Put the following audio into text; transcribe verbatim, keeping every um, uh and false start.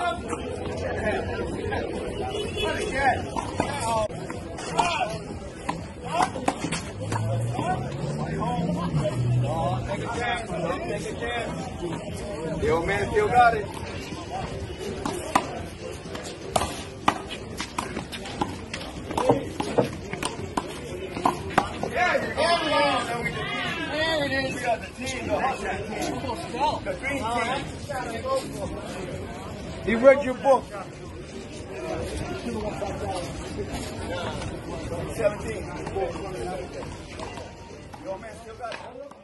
The old man still got it. Yeah, you're going on. There it is. We got the team, the hot shot team. The green team. He read your book. seventeen. The old man still got it.